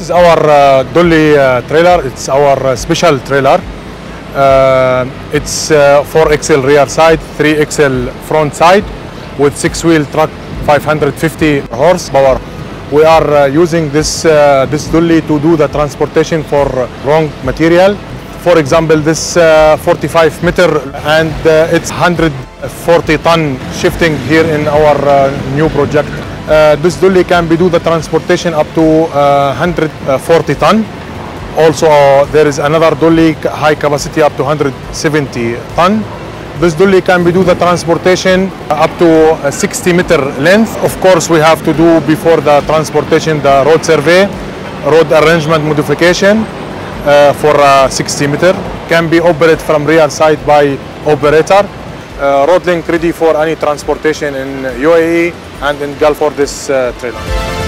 is our Dolly trailer. It's our special trailer. It's 4XL rear side, 3XL front side with 6-wheel truck, 550 horsepower. We are using this Dolly to do the transportation for wrong material. For example, this 45 meter and it's 140 ton shifting here in our new project. This Dolly can do the transportation up to 140 ton. Also, there is another Dolly high capacity up to 170 ton. This Dolly can do the transportation up to 60 meter length. Of course, we have to do before the transportation the road survey, road arrangement modification for 60 meter. Can be operated from rear side by operator. RoadLink ready for any transportation in UAE and in Gulf for this trailer.